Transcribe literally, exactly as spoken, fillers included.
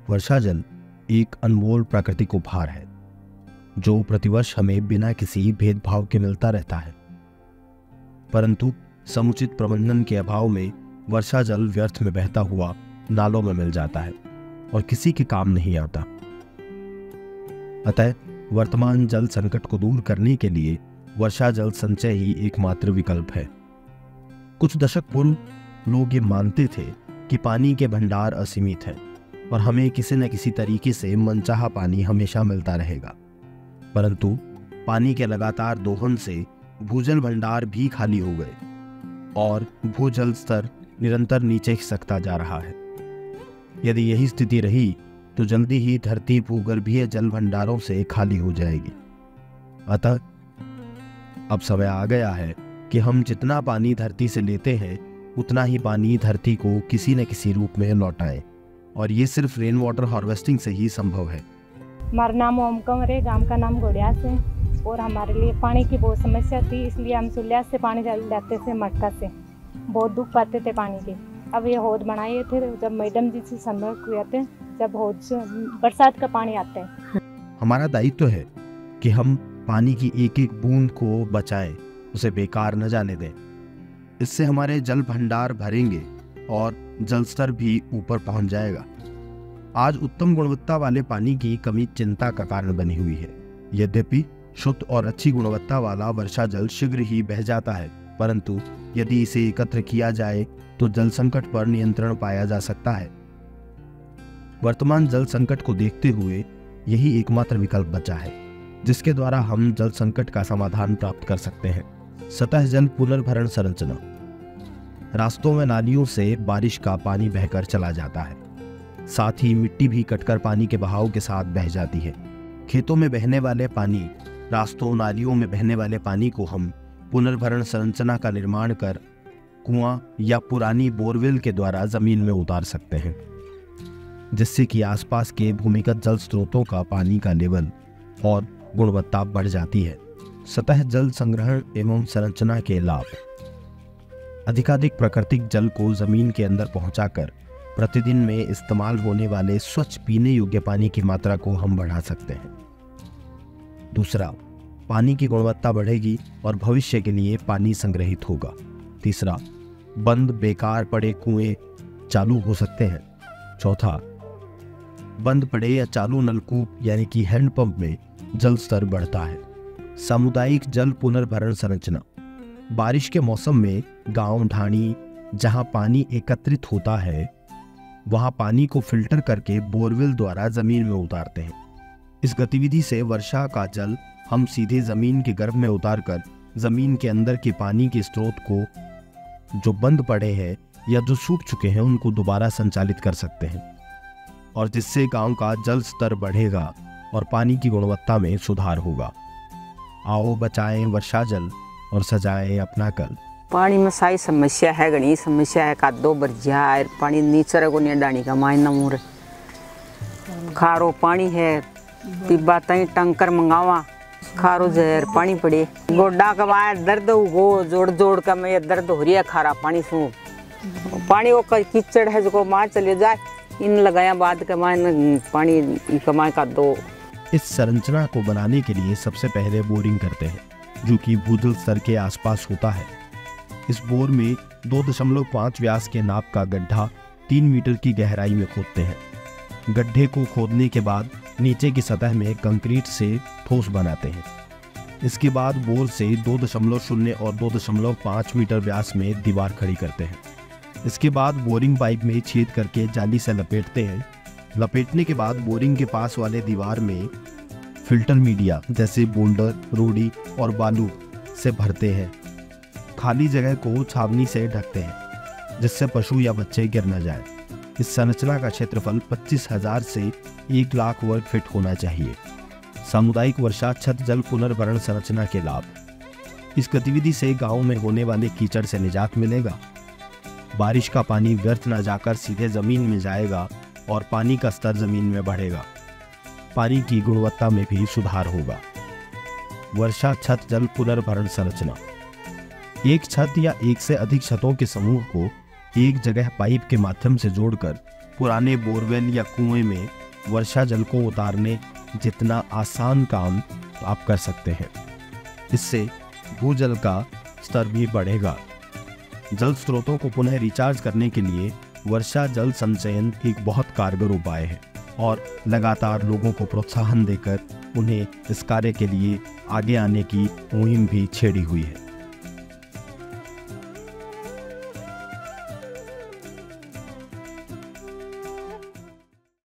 वर्षा जल एक अनमोल प्राकृतिक उपहार है जो प्रतिवर्ष हमें बिना किसी भेदभाव के मिलता रहता है, परंतु समुचित प्रबंधन के अभाव में वर्षा जल व्यर्थ में बहता हुआ नालों में मिल जाता है और किसी के काम नहीं आता। अतः वर्तमान जल संकट को दूर करने के लिए वर्षा जल संचय ही एकमात्र विकल्प है। कुछ दशक पूर्व लोग ये मानते थे कि पानी के भंडार असीमित है और हमें किसी न किसी तरीके से मनचाहा पानी हमेशा मिलता रहेगा, परंतु पानी के लगातार दोहन से भूजल भंडार भी खाली हो गए और भूजल स्तर निरंतर नीचे खिसकता जा रहा है। यदि यही स्थिति रही तो जल्दी ही धरती भूगर्भीय जल भंडारों से खाली हो जाएगी। अतः अब समय आ गया है कि हम जितना पानी धरती से लेते हैं उतना ही पानी धरती को किसी न किसी रूप में लौटाएं, और ये सिर्फ रेन वाटर हार्वेस्टिंग से ही संभव है। हमारा नाम ओम कंवर है, गांव का नाम घोड़ियास है और हमारे लिए पानी की बहुत समस्या थी, इसलिए हम सुलिया से पानी लाते थे, मटका से बहुत दुख पाते थे पानी के। अब ये हौद बनाए थे जब मैडम जी से संपर्क हुए थे, जब हौद से बरसात का पानी आता है। हमारा दायित्व है कि हम पानी की एक एक बूंद को बचाएं, उसे बेकार न जाने दें। इससे हमारे जल भंडार भरेंगे और जल स्तर भी ऊपर पहुंच जाएगा। आज उत्तम गुणवत्ता वाले पानी की कमी चिंता का कारण बनी हुई है। यद्यपि शुद्ध और अच्छी गुणवत्ता वाला वर्षा जल शीघ्र ही बह जाता है, परंतु यदि इसे एकत्र किया जाए तो जल संकट पर नियंत्रण पाया जा सकता है। वर्तमान जल संकट को देखते हुए यही एकमात्र विकल्प बचा है जिसके द्वारा हम जल संकट का समाधान प्राप्त कर सकते हैं। सतह जल पुनर्भरण संरचना। रास्तों में नालियों से बारिश का पानी बहकर चला जाता है, साथ ही मिट्टी भी कटकर पानी के बहाव के साथ बह जाती है। खेतों में बहने वाले पानी, रास्तों नालियों में बहने वाले पानी को हम पुनर्भरण संरचना का निर्माण कर कुआं या पुरानी बोरवेल के द्वारा जमीन में उतार सकते हैं, जिससे कि आसपास के भूमिगत जल स्रोतों का पानी का लेवल और गुणवत्ता बढ़ जाती है। सतह जल संग्रहण एवं संरचना के लाभ। अधिकाधिक प्राकृतिक जल को जमीन के अंदर पहुंचाकर प्रतिदिन में इस्तेमाल होने वाले स्वच्छ पीने योग्य पानी की मात्रा को हम बढ़ा सकते हैं। दूसरा, पानी की गुणवत्ता बढ़ेगी और भविष्य के लिए पानी संग्रहित होगा। तीसरा, बंद बेकार पड़े कुएं चालू हो सकते हैं। चौथा, बंद पड़े या चालू नलकूप यानी कि हैंडपंप में जल स्तर बढ़ता है। सामुदायिक जल पुनर्भरण संरचना। बारिश के मौसम में गांव ढाणी जहां पानी एकत्रित होता है वहां पानी को फिल्टर करके बोरवेल द्वारा जमीन में उतारते हैं। इस गतिविधि से वर्षा का जल हम सीधे जमीन के गर्भ में उतारकर जमीन के अंदर के पानी के स्रोत को जो बंद पड़े हैं या जो सूख चुके हैं उनको दोबारा संचालित कर सकते हैं, और जिससे गांव का जल स्तर बढ़ेगा और पानी की गुणवत्ता में सुधार होगा। आओ बचाएं वर्षा जल और सजाएं अपना कल। पानी में सारी समस्या है, घनी समस्या है। कादो बरजिया है, पानी नीचे को नहीं डानी का मायना मोर खारो पानी है, पिबा तई टंकर मंगावा, खारो जहर पानी पड़े, गोडा का वायर दर्द हो जोड़ जोड़ का मैं दर्द हो रही है खारा पानी सू पानी वो कीचड़ है जो मार चले जाए, इन लगाया बाद का मायना पानी कमाए का दो। इस संरचना को बनाने के लिए सबसे पहले बोरिंग करते हैं जो कि भूजल स्तर के आसपास होता है। इस बोर में दो दशमलव पाँच व्यास के नाप का गड्ढा तीन मीटर की गहराई में खोदते हैं। गड्ढे को खोदने के बाद नीचे की सतह में कंक्रीट से ठोस बनाते हैं। इसके बाद बोर से दो दशमलव शून्य और दो दशमलव पाँच मीटर व्यास में दीवार खड़ी करते हैं। इसके बाद बोरिंग पाइप में छेद करके जाली से लपेटते हैं। लपेटने के बाद बोरिंग के पास वाले दीवार में फिल्टर मीडिया जैसे बोल्डर, रोड़ी और बालू से भरते हैं। खाली जगह को छावनी से ढकते हैं जिससे पशु या बच्चे गिर न जाए। इस संरचना का क्षेत्रफल पच्चीस हजार से एक लाख वर्ग फीट होना चाहिए। सामुदायिक वर्षा छत जल पुनर्भरण संरचना के लाभ। इस गतिविधि से गांव में होने वाले कीचड़ से निजात मिलेगा। बारिश का पानी व्यर्थ न जाकर सीधे जमीन में जाएगा और पानी का स्तर जमीन में बढ़ेगा। पानी की गुणवत्ता में भी सुधार होगा। वर्षा छत जल पुनर्भरण संरचना। एक छत या एक से अधिक छतों के समूह को एक जगह पाइप के माध्यम से जोड़कर पुराने बोरवेल या कुएं में वर्षा जल को उतारने जितना आसान काम आप कर सकते हैं। इससे भूजल का स्तर भी बढ़ेगा। जल स्रोतों को पुनः रिचार्ज करने के लिए वर्षा जल संचयन एक बहुत कारगर उपाय है और लगातार लोगों को प्रोत्साहन देकर उन्हें इस कार्य के लिए आगे आने की मुहिम भी छेड़ी हुई है।